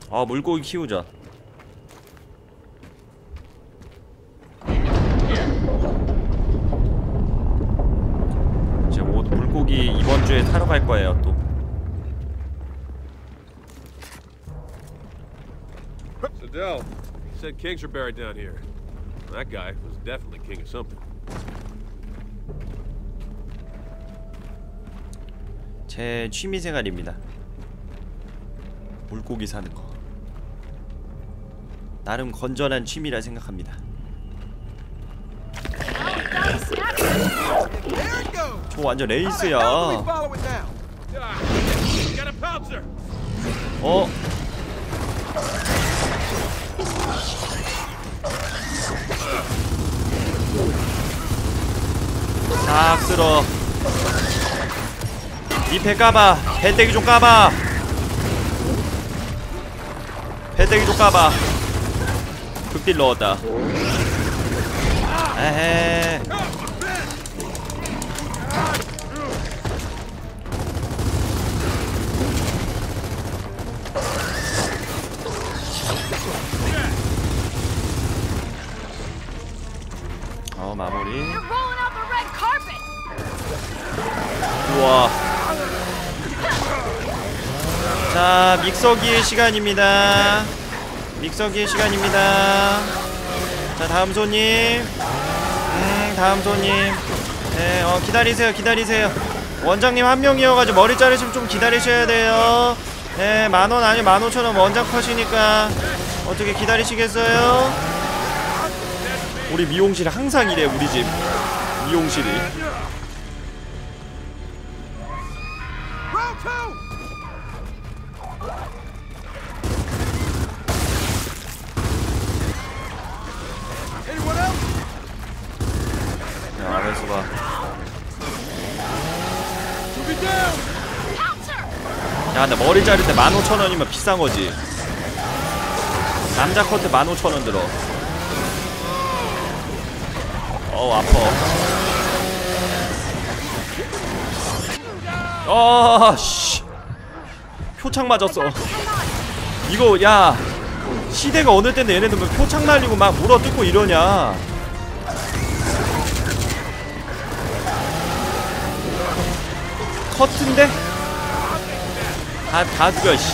아, 물고기 키우자. 이제 모두 물고기 이번 주에 사러 갈 거예요, 또. So Dell said kings are buried down here. That guy was definitely king of something. 제 취미생활입니다. 물고기 사는 거. 나름 건전한 취미라 생각합니다. 저 완전 레이스야. 어? 싹 쓸어. 이 배 까봐. 배때기 좀 까봐. 배때기 좀 까봐. 극딜 넣었다. 에헤. 마무리. 우와. 자, 믹서기의 시간입니다. 믹서기의 시간입니다. 자, 다음 손님. 다음 손님. 네, 기다리세요, 기다리세요. 원장님 한 명이어가지고 머리 자르시면 좀 기다리셔야 돼요. 네, 10,000원 아니면 15,000원 원장 컷이니까 어떻게 기다리시겠어요? 우리 미용실 항상 이래, 우리 집 미용실이. 야, 알았어 봐. 야, 나 머리 자를 때 15,000원이면 비싼거지. 남자 커트 15,000원 들어. 아파. 씨. 표창 맞았어. 이거, 야, 시대가 어느 때인데 얘네들 뭐 표창 날리고 막 물어뜯고 이러냐. 커트인데? 다 죽여, 씨.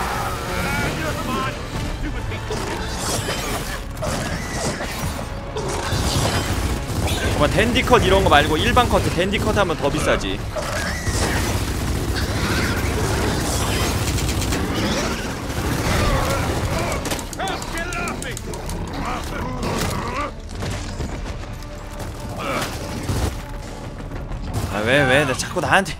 정말 댄디컷 이런거 말고 일반 커트, 댄디컷 하면 더 비싸지. 아, 왜 나 자꾸 나한테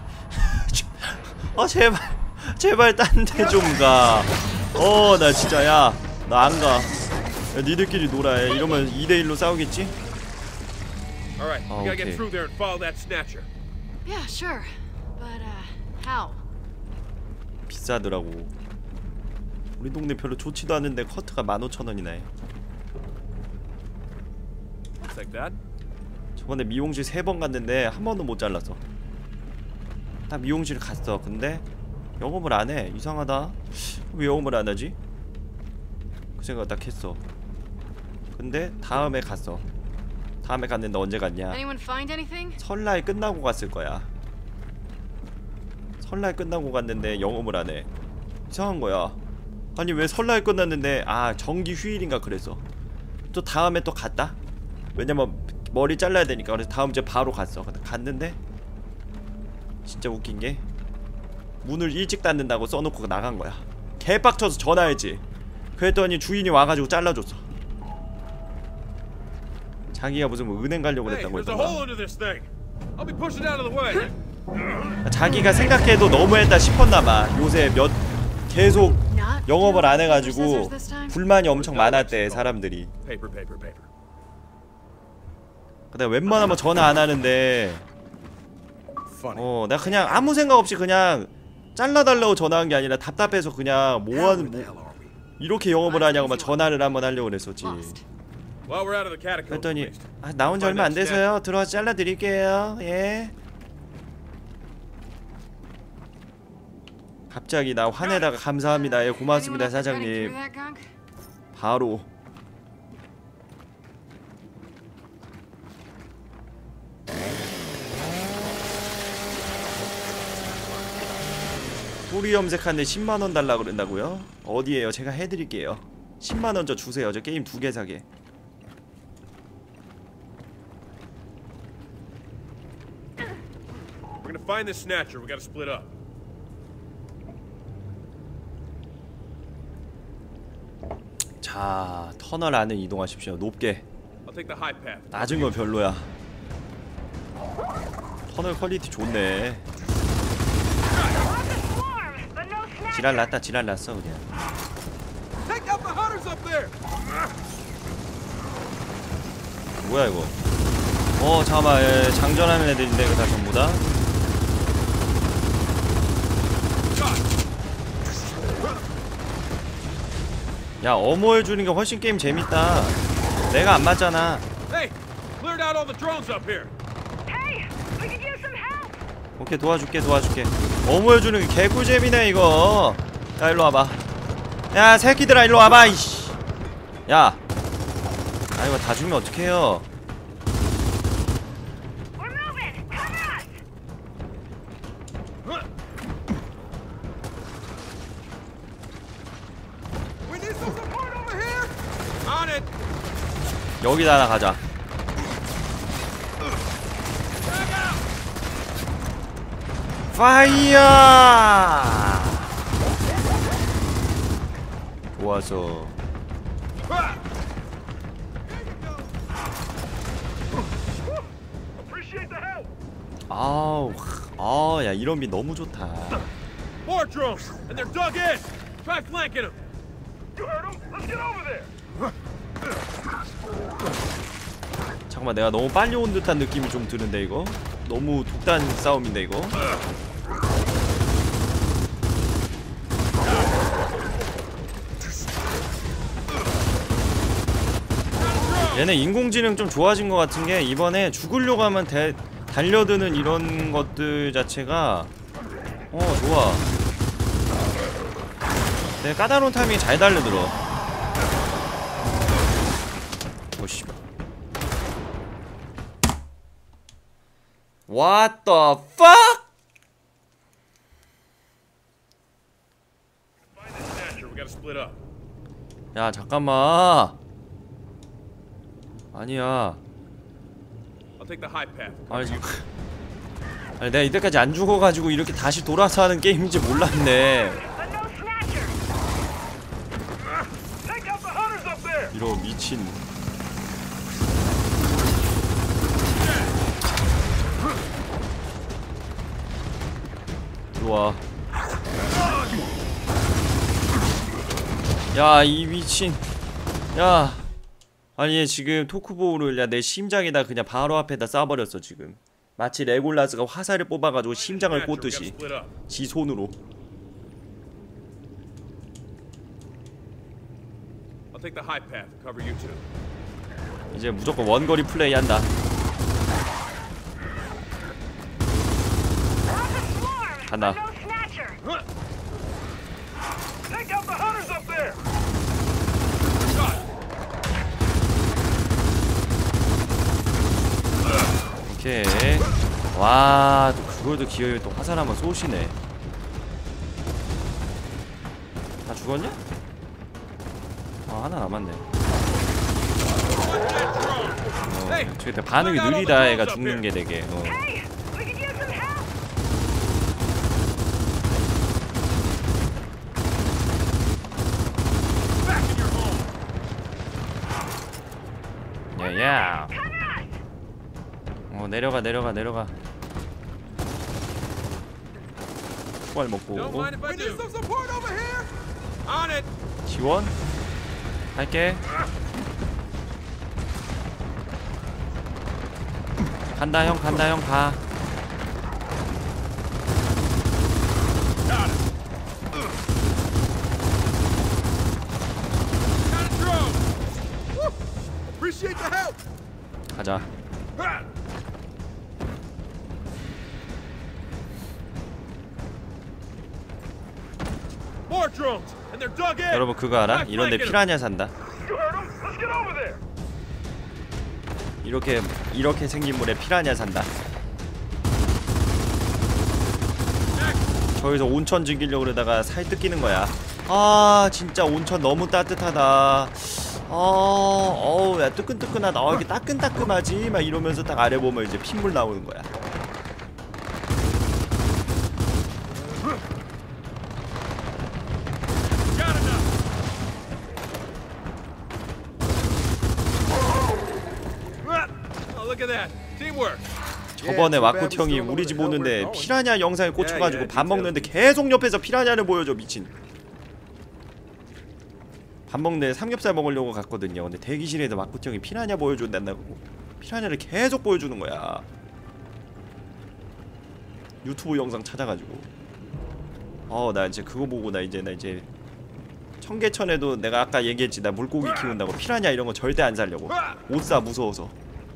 제발 딴 데 좀 가. 나 진짜, 야, 나 안 가. 야, 니들끼리 놀아. 이러면 2대1로 싸우겠지? Alright, we gotta get through there and follow that snatcher. Yeah, sure. But how? 비싸더라고. 우리 동네 별로 좋지도 않은데 커트가 15,000원이나 해. Looks like that. 저번에 미용실 3번 갔는데 한 번도 못 잘랐어. 다 미용실 갔어. 근데 영업을 안 해. 이상하다. 왜 영업을 안 하지? 그 생각 딱 했어. 근데 다음에 갔어. 다음에 갔는데 언제 갔냐? 설날 끝나고 갔을 거야. 설날 끝나고 갔는데 영업을 안 해. 이상한 거야. 아니, 왜 설날 끝났는데, 정기 휴일인가 그랬어. 또 다음에 또 갔다? 왜냐면 머리 잘라야 되니까. 그래서 다음 주에 바로 갔어. 갔는데 진짜 웃긴 게 문을 일찍 닫는다고 써놓고 나간 거야. 개빡쳐서 전화했지. 그랬더니 주인이 와가지고 잘라줬어. 자기가 무슨 뭐 은행 가려고 그랬다고 했던가. 자기가 생각해도 너무했다 싶었나봐. 요새 계속 영업을 안 해가지고 불만이 엄청 많았대, 사람들이. 내가 웬만하면 전화 안 하는데 내가 그냥 아무 생각 없이 그냥 잘라달라고 전화한 게 아니라 답답해서 그냥 이렇게 영업을 하냐고 막 전화를 한번 하려고 그랬었지. 그랬더니 나온 지 얼마 안 돼서요. 들어와서 잘라드릴게요. 예. 갑자기 나 화내다가 감사합니다. 예, 고맙습니다 Anyone after cutting 사장님. through that gunk? 바로 뿌리 염색하는데 10만원 달라 그런다고요? 어디에요? 제가 해드릴게요. 10만원 저 주세요. 저 게임 2개 사게. We're gonna find this snatcher. We gotta split up. 자, 터널 안에 이동하십시오. 높게. I'll take the high path. 낮은 건 별로야. 터널 퀄리티 좋네. 지랄 났다, 지랄 났어 그냥. Take out the hunters up there. 뭐야 이거? 잠깐만, 예, 장전하는 애들인데 이거 다 전부 다. 야, 어머해주는 게 훨씬 게임 재밌다. 내가 안 맞잖아. Hey, cleared out all the drones up here. Hey, we could use some help. 오케이, 도와줄게. 어머해주는 게 개꿀잼이네 이거. 야, 일로 와봐. 야, 새끼들아 일로 와봐 이씨. 야, 아 이거 다 죽으면 어떡해요. We're moving. Cover us. We need some support over here. On it. 여기다 하나 가자. 파이어! 좋아서. Appreciate the help. 야, 이런 비 너무 좋다. More drones, and they're dug in. Try flanking them. You heard them. Let's get over there. 잠깐만, 내가 너무 빨리 온 듯한 느낌이 좀 드는데 이거? 너무 독단 싸움인데 이거? 얘네 인공지능 좀 좋아진 것 같은 게 이번에 죽으려고 하면 달려드는 이런 것들 자체가 좋아. 되게 까다로운 타이밍에 잘 달려들어. 씨발. What the fuck? Find this snatcher. We gotta split up. 야, 잠깐만. 아니야. I'll take the high path. 아니, 지금 아니, 내가 이때까지 안 죽어가지고 이렇게 다시 돌아서 하는 게임인지 몰랐네. The no snatcher. Take out the hunters up there. 이런 미친. 들어와. 야, 이 미친. 야, 아니 얘 지금 토크보우를 내 심장에다 그냥 바로 앞에다 쏴버렸어 지금. 마치 레골라스가 화살을 뽑아가지고 심장을 꽂듯이 Split up. 지 손으로. I'll take the high path. Cover you two. 이제 무조건 원거리 플레이 한다. 간다. No snatcher. Take out the hunters up there. 오케이. 와, 또 그걸도 기어이 또 화살 한번 쏘시네. 다 죽었냐? 하나 남았네. 저기 반응이 느리다. 애가 죽는 게 되게. Hey, we could use some help. Back in your home. 야야. Cover us. 내려가. 총알 먹고. Don't mind if I do. We need some support over here. On it. 지원? 할게. 간다 형 가. Got it. Got a drone. Woo. Appreciate the help. 가자. Ah. drones, and they're dug in. 여러분 그거 알아? 이런데 피라냐 산다. You heard them? Let's get over there. 이렇게 생긴 물에 피라냐 산다. 저기서 온천 즐기려고 그러다가 살 뜯기는 거야. 아 진짜 온천 너무 따뜻하다. 어우 야 뜨끈뜨끈하다. 이게 따끈따끔하지? 막 이러면서 딱 아래 보면 이제 핏물 나오는 거야. 저번에 와꾸티 형이 우리 집 오는데 피라냐 영상에 꽂혀가지고 밥 먹는데 계속 옆에서 피라냐를 보여줘. 미친. 밥 먹는데 삼겹살 먹으려고 갔거든요. 근데 대기실에서 와꾸티 형이 피라냐 보여준다고 피라냐를 계속 보여주는 거야. 유튜브 영상 찾아가지고. 나 이제 그거 보고 나 이제 청계천에도 내가 아까 얘기했지. 나 물고기 키운다고. 피라냐 이런 거 절대 안 살려고. 못 사, 무서워서.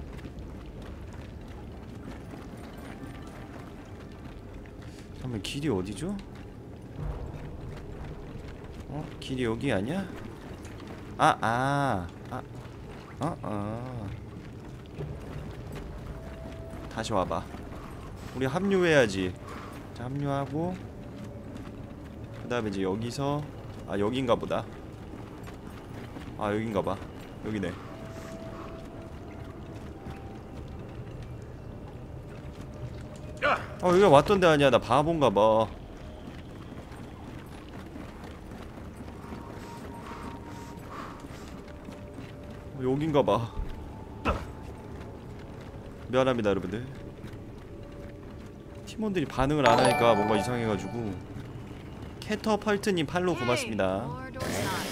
그러면 길이 어디죠? 길이 여기 아니야? 다시 와봐. 우리 합류해야지. 자, 합류하고 그 다음에 이제 여기서 여긴가 보다. 여긴가 봐. 여기네. 여기가 왔던 데 아니야. 나 바본가 봐. 여긴가 봐. 미안합니다 여러분들. 팀원들이 반응을 안 하니까 뭔가 이상해가지고. 캐터펄트님 팔로우 고맙습니다. More doors not.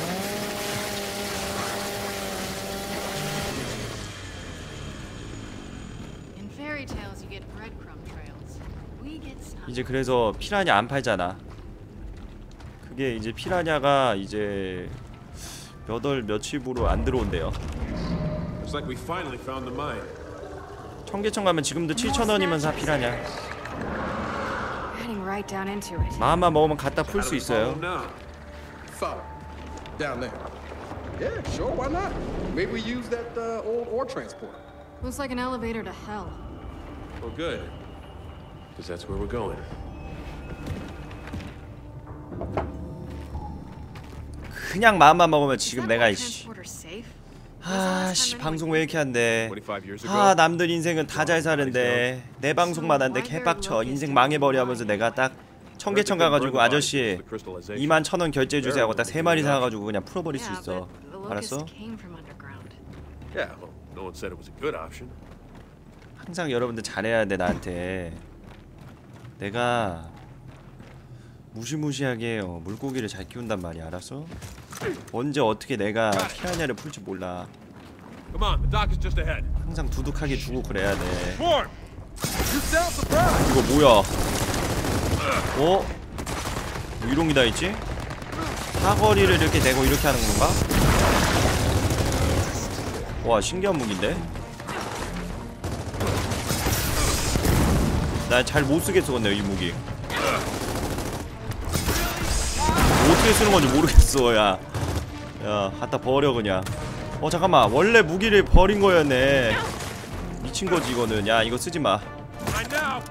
In fairy tales, you get breadcrumb trails. We get snuff. 이제 그래서 피라냐 안 팔잖아. 그게 이제 피라냐가 이제 며칠부로 안 들어온대요. Looks like we finally found the mine. 청계천 가면 지금도 7,000원이면 사 피라냐. Heading right down into it. 마음만 먹으면 갖다 풀 수 있어요. Now. Follow. Down there. Yeah, sure, why not? Maybe we use that old ore transporter. Looks like an elevator to hell. Well, good. Because that's where we're going. 그냥 마음만 먹으면 지금 Is that 내가 ore 이씨. transporter safe? 방송 왜 이렇게 한대. 25 years ago. 남들 인생은 다 잘 사는데 내 방송만 한데 개빡쳐. 인생 망해버려 하면서 내가 딱 청계천 가가지고 아저씨 21,000원 결제해주세요 하고 딱 3마리 사가지고 그냥 풀어버릴 수 Yeah, 있어. but the locust 알았어? came from underground. Yeah, well, no one said it was a good option. 항상 여러분들 잘해야 돼. 나한테 내가 무시무시하게 물고기를 잘 키운단 말이야. 알았어? 언제 어떻게 내가 피라냐를 풀지 몰라. Come on, the dock is just ahead. 항상 두둑하게 주고 그래야 돼. Swarm! 이거 뭐야? 뭐 이런 게 다 있지? 사거리를 이렇게 내고 이렇게 하는 건가? 와 신기한 무기인데? 나 잘 못 쓰겠어 근데 이 무기. 어떻게 쓰는 건지 모르겠어. 야 갖다 버려 그냥. 잠깐만 원래 무기를 버린 거였네. 미친 거지 이거는. 야 이거 쓰지 마. Right now.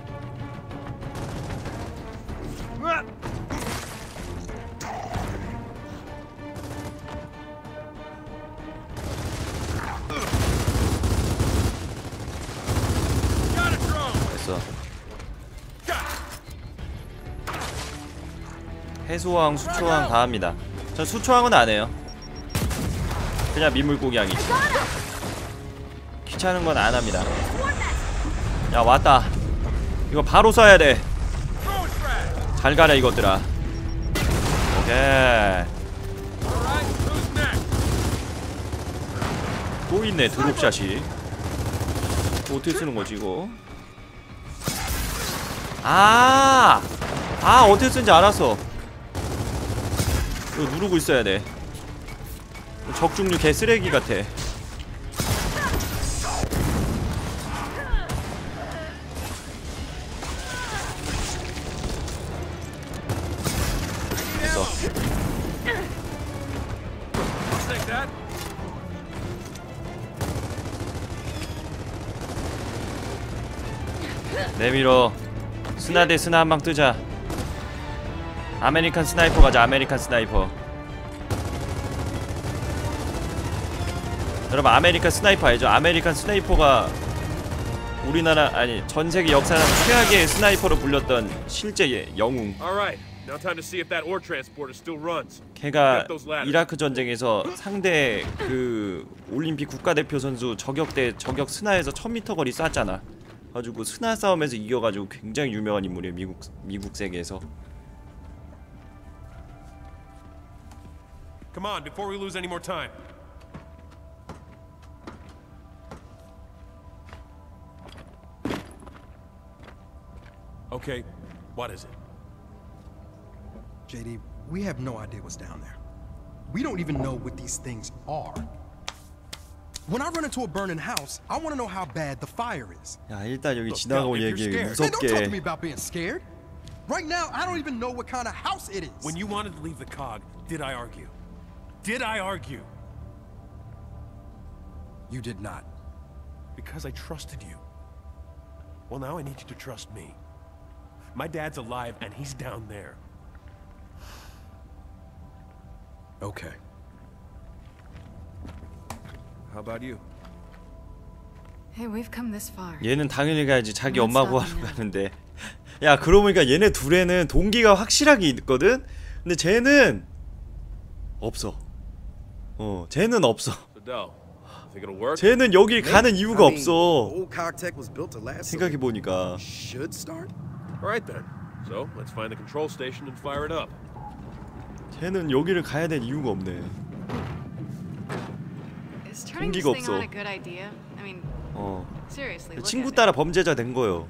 Got it, drone. 됐어. 해수왕, 수초왕 다 합니다. 전 수초왕은 안 해요. 그냥 민물고기 향이지. 귀찮은 건 안 합니다. 야 왔다. 이거 바로 쏴야 돼. 잘 가라 이것들아. 오케이. All right, who's next? 또 있네 드롭샷이. 어떻게 쓰는 거지 이거? 어떻게 쓰는지 알았어. 이거 누르고 있어야 돼. 적중류 개쓰레기 같아. 됐어. I'll take that. 내밀어. 스나 대 스나 한 방 뜨자. 아메리칸 스나이퍼 가자. 아메리칸 스나이퍼. 여러분 아메리칸 스나이퍼 알죠? 아메리칸 스나이퍼가 우리나라 아니 전세계 역사상 최악의 스나이퍼로 불렸던 실제 영웅. All right. Now time to see if that ore transporter still runs. 걔가 이라크 전쟁에서 상대 그 올림픽 국가대표 선수 저격대 저격 스나에서 1000m 거리 쐈잖아. 가지고 스나 싸움에서 이겨가지고 굉장히 유명한 인물이에요. 미국 세계에서. Come on, before we lose any more time. Okay, what is it? JD, we have no idea what's down there. We don't even know what these things are. When I run into a burning house, I want to know how bad the fire is. 야 일단 여기 지나가고 얘기해. Man, don't talk to me 무섭게. about being scared. Right now, I don't even know what kind of house it is. When you wanted to leave the COG, did I argue? Did I argue? You did not. Because I trusted you. Well, now I need you to trust me. My dad's alive and he's down there. Okay. How about you? Hey, we've come this far. 얘는 당연히 가야지. 자기 엄마 구하러 가는데. 야 그러고 보니까 얘네 둘에는 동기가 확실하게 있거든? 근데 쟤는 없어. 쟤는 없어. So, Del, think it'll work? 쟤는 여길 가는 이유가 I mean, 없어. old Cogtech was built to last. So 생각해보니까 should start. All right then. So, let's find the control station and fire it up. 쟤는 여기를 가야 될 이유가 없네. Is turning this 동기가 thing 없어. on a good idea? I mean, seriously, look 친구 at 따라 it. 범죄자 된 거예요.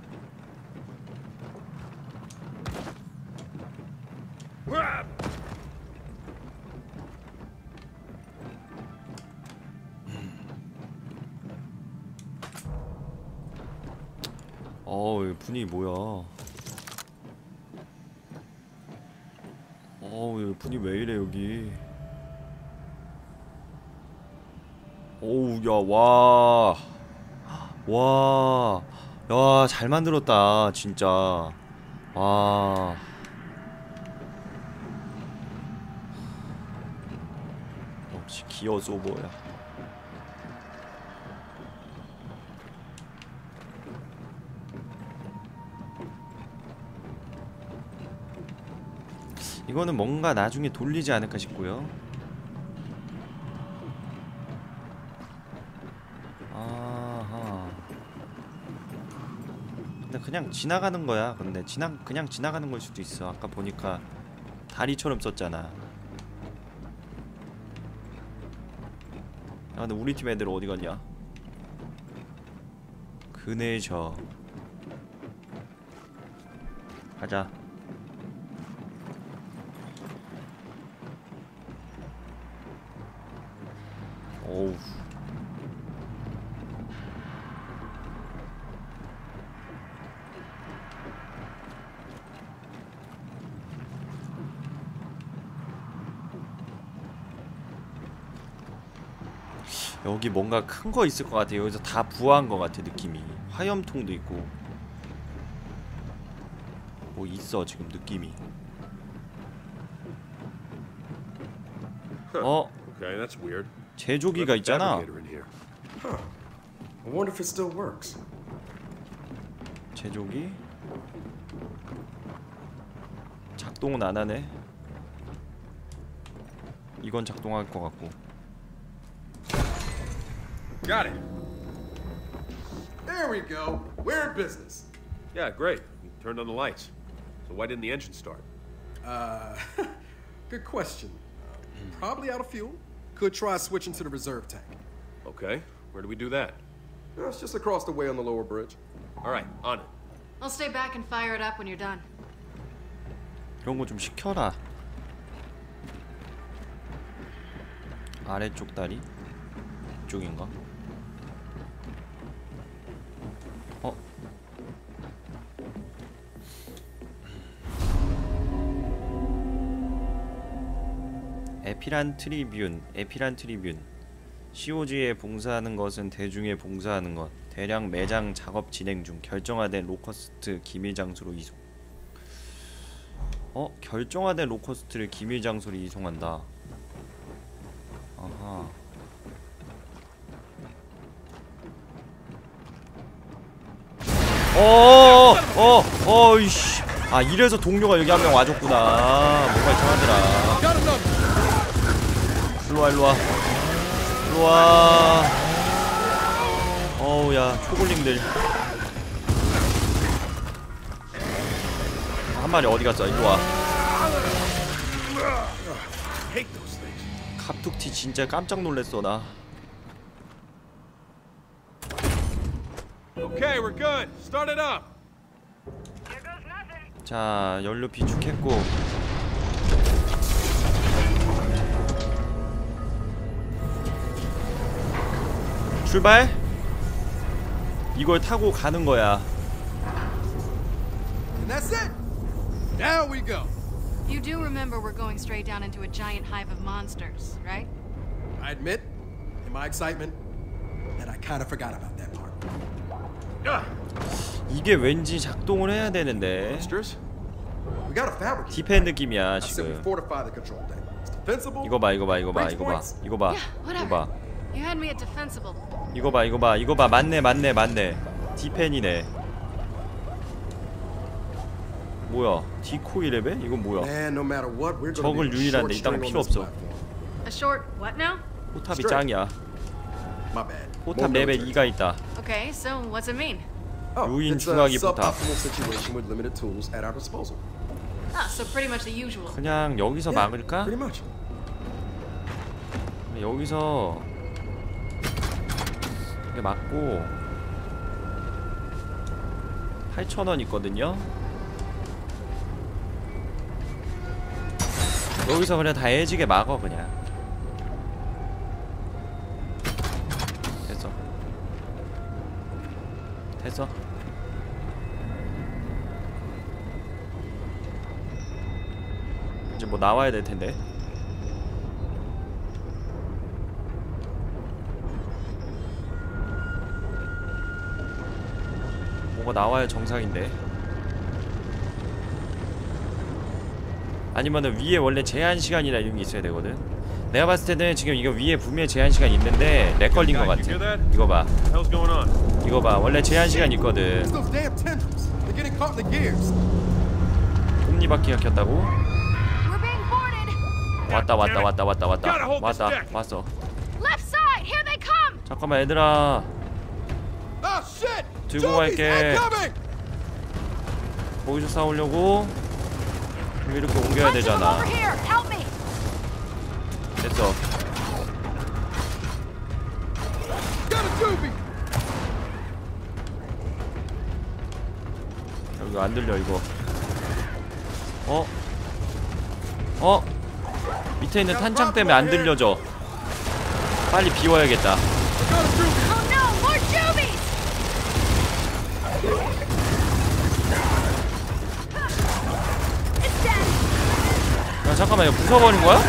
여기 분위기 뭐야? 여기 분위기 왜 이래 여기? 어우 야 와, 야 잘 만들었다 진짜. 와. 역시 기어 소버야. 이거는 뭔가 나중에 돌리지 않을까 싶고요. 아하. 근데 그냥 지나가는 거야. 근데 그냥 지나가는 걸 수도 있어. 아까 보니까 다리처럼 썼잖아. 야 근데 우리 팀 애들 어디 갔냐? 그네저 가자. 오우. 여기 뭔가 큰 거 있을 것 같아. 여기서 다 부화한 것 같아 느낌이. 화염통도 있고 뭐 있어 지금 느낌이. Okay, that's weird. 제조기가 있잖아. Fabricator in here. I wonder if it still works. 제조기 작동은 안 하네. 이건 작동할 것 같고. Got it. There we go. We're in business. Yeah, great. You turned on the lights. So why didn't the engine start? Good question. Probably out of fuel. Could try switching to the reserve tank. Okay, where do we do that? It's just across the way on the lower bridge. All right, on it. I'll stay back and fire it up when you're done. 이런 거 좀 시켜라. 아래쪽 다리? 이쪽인가? 에피란 트리뷴. COG에 봉사하는 것은 대중에 봉사하는 것. 대량 매장 작업 진행 중. 결정화된 로커스트 기밀 장소로 이송. 결정화된 로커스트를 기밀 장소로 이송한다. 아하. 이씨. 아, 이래서 동료가 여기 한 명 와줬구나. 뭔가 이상하더라. 일로와. 어우, 야, 초골링들. 한 마리 어디 갔어? 일로와. 갑툭튀 진짜 깜짝 놀랬어, 나. Okay, we're good. Start it up. Here goes nothing. 자, 연료 비축했고. 출발? 이걸 타고 가는 거야. And that's it. Down we go. You do remember we're going straight down into a giant hive of monsters, right? I admit, in my excitement, that I kind of forgot about that part. 이게 왠지 작동을 해야 되는데. Monsters? We got a fabricate. 디펜 느낌이야, I said we 지금. fortify the control deck. It's defensible. 이거 봐. Yeah, whatever. You had me at defensible. 이거 봐. 맞네. 디펜이네. 뭐야? 디코이 레벨? 이건 뭐야? Man, no matter what, we're going 적을 to be a 유일한데 short 이딴 거 string 필요 on this 없어. platform. A short what now? 포탑이 Straight. 짱이야. My bad. 포탑 More 레벨 military. 2가 있다. Okay, so what's it mean? Oh, 유인 it's a 중화기 포탑. suboptimal situation with limited tools at our disposal. Ah, so pretty much the usual. 그냥 여기서 Yeah, 막을까? pretty much. 여기서 이렇게 막고 8,000원 있거든요. 여기서 그냥 다 애지게 막어 그냥. 됐어. 이제 뭐 나와야 될 텐데. 뭐가 나와야 정상인데. 아니면은 위에 원래 제한 시간이나 이런 게 있어야 되거든. 내가 봤을 때는 지금 이거 위에 분명히 제한 시간 있는데 렉 걸린 것 같아. 이거 봐. Hell's going on? 이거 봐. 원래 제한 시간 있거든. It's those damn tendrils. They're getting caught in the gears. 톱니바퀴가 켰다고? We're being boarded. 왔다. Gotta hold this 왔다. deck. 왔어. Left side. Here they come. 잠깐만 얘들아. Oh shit! 들고 Zombies 갈게. incoming! 거기서 싸우려고 이렇게 옮겨야 Bunch of them 되잖아. over here. Help me. 됐어. Got a doobie! 이거 안 들려 이거. 밑에 있는 탄창 때문에 안 들려져. 빨리 비워야겠다. Oh no, more Jubies. It's dead. 야 잠깐만 이거 부숴버린 거야?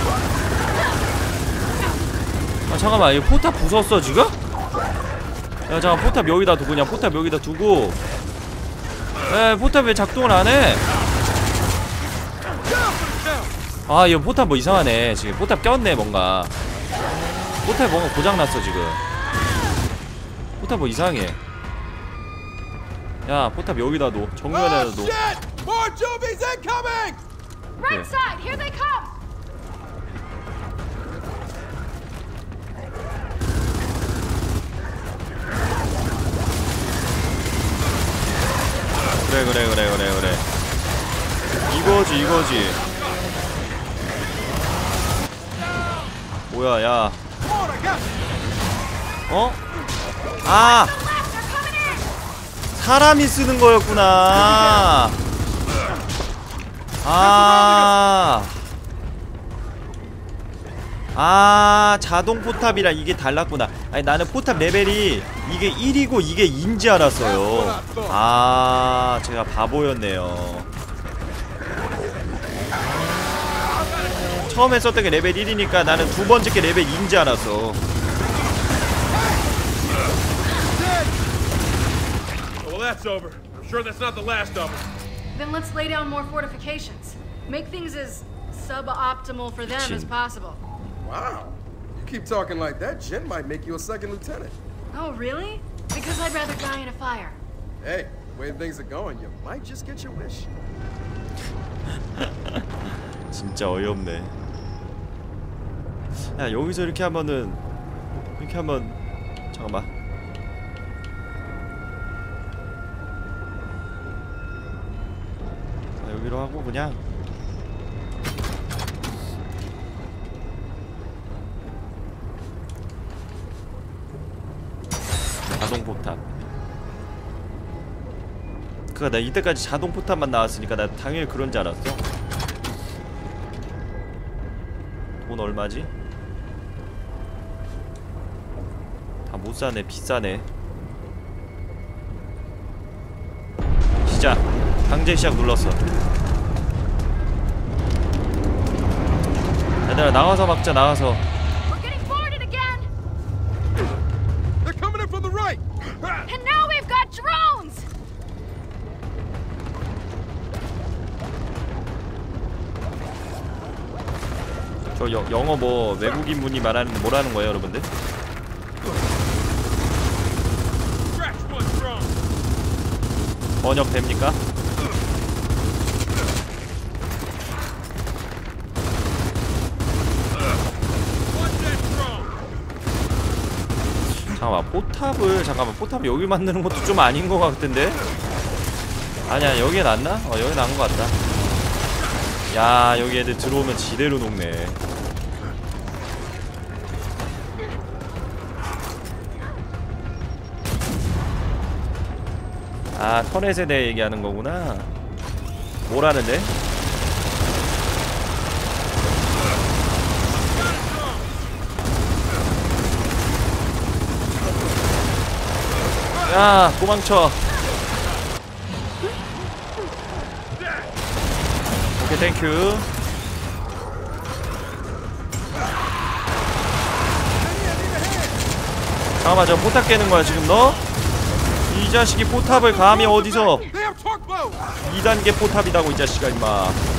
아 잠깐만 이거 포탑 부쉈어 지금? 야 잠깐 포탑 여기다 두고 그냥 포탑 여기다 두고. 에 포탑 왜 작동을 안 해? 아 이거 포탑 뭐 이상하네. 지금 포탑 꼈네 뭔가. 포탑 뭔가 고장났어 지금. 포탑 뭐 이상해. 야 포탑 여기다 둬. 정면에다 둬. Shit! More zombies incoming! Right side. Here they come. 그래. 이거지. 뭐야, 야. 아! 사람이 쓰는 거였구나. 자동 포탑이랑 이게 달랐구나. 아니 나는 포탑 레벨이 이게 1이고 이게 2인지 알았어요. 제가 바보였네요. 처음에 썼던 게 레벨 1이니까 나는 두 번째 게 레벨 2인지 알았어. Well, that's over. I'm sure that's not the last of them. Then let's lay down more fortifications. Make things as suboptimal for them as possible. Wow. You keep talking like that, Jen might make you a second lieutenant. Oh, really? Because I'd rather die in a fire. Hey, the way things are going, you might just get your wish. 진짜 어이없네. 야, 여기서 이렇게 하면은 이렇게 하면 잠깐만. 자, 여기로 하고 그냥 자동 포탑. 그니까 나 이때까지 자동 포탑만 나왔으니까 나 당연히 그런 줄 알았어. 돈 얼마지? 다 못사네. 비싸네. 시작. 강제 시작 눌렀어. 얘들아 나가서 막자. 나가서. We're getting boarded again! They're coming in from the right! And now we've got drones! 저 영어 뭐 외국인 분이 말하는 뭐라는 거예요, 여러분들? Scratch one drone. 번역 됩니까? Watch that drone. 잠깐만 포탑을 여기 만드는 것도 좀 아닌 것 같은데? 아니야 여기에 놨나? 여기 난 것 같다. 야 여기 애들 들어오면 지대로 녹네. 아 터렛에 대해 얘기하는 거구나. 뭐라는데? 야 도망쳐. 오케이 땡큐. 잠깐만 저 포탑 깨는 거야 지금 너? 이 자식이 포탑을 감히 어디서? 2단계 포탑이라고 이 자식아 임마.